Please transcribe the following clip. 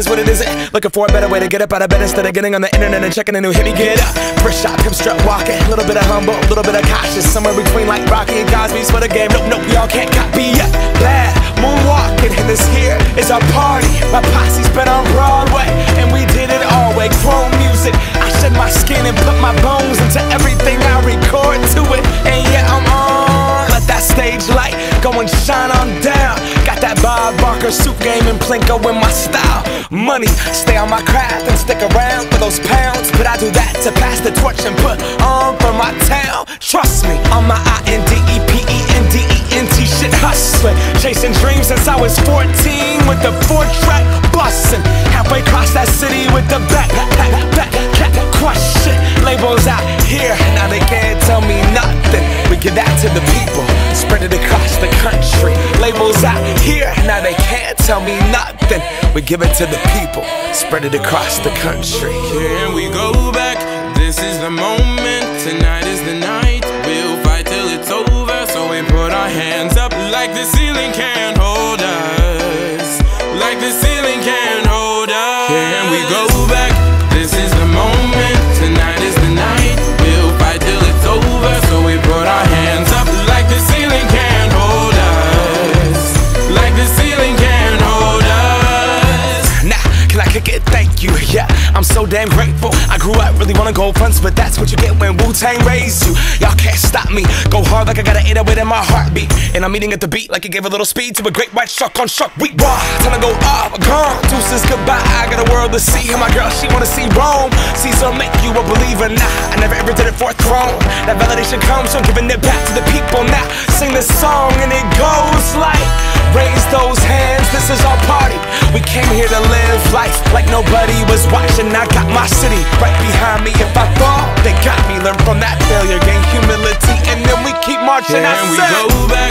is what it isn't. Looking for a better way to get up out of bed instead of getting on the internet and checking a new hit. Me get up, first shot, pimp strut walking. A little bit of humble, a little bit of cautious. Somewhere between like Rocky and Cosby's for the game. Nope, nope, y'all can't copy yet. Bad moonwalking, and this here is our party. My posse's been on Broadway, and we did it all way. Chrome music, I shed my skin and put my bones into everything I record to it. And yeah, I'm on. Let that stage light go and shine on down. Got that Bob Barker suit game and Plinko in my style. Money, stay on my craft and stick around for those pounds. But I do that to pass the torch and put on for my town. Trust me, on my INDEPENDENT shit hustling. Chasing dreams since I was 14 with the 4-track bustin'. Halfway across that city with the back crush shit. Labels out here, now they can't tell me nothing. We give that to the people, spread it across the country. Labels out here, now they can't tell me nothing. We give it to the people, spread it across the country. Can we go back? This is the moment, tonight is the night. We'll fight till it's over, so we put our hands up like the ceiling can't hold us. Like the ceiling can't hold us. Can we go back? This is the moment, tonight is the night. We'll fight till it's over, so we put our hands up like the ceiling can't hold us. Like the ceiling can't hold us. Nah, can I kick it? Thank you, yeah, I'm so damn grateful. I grew up really wanna go fronts, but that's what you get when Wu-Tang raised you. Y'all can't stop me, go hard like I got an 808 in my heartbeat. And I'm eating at the beat like it gave a little speed to a great white shark on shark week. Raw, time to go off, gone, deuces goodbye. I got a world to see, and my girl, she wanna see Rome. Caesar make you a believer, nah, I never ever did it for a throne. That validation comes from giving it back to the people. Now, sing this song and it goes like, raise those hands, this is our party. We came here to live life like nobody was watching. I got my city right behind me. If I fall, they got me. Learn from that failure, gain humility, and then we keep marching. Can we go back?